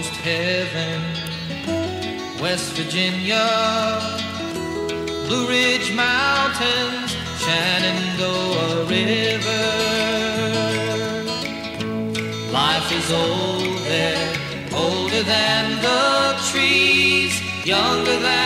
almost heaven. West Virginia, Blue Ridge Mountains, Shenandoah River. Life is old there, older than the trees, younger than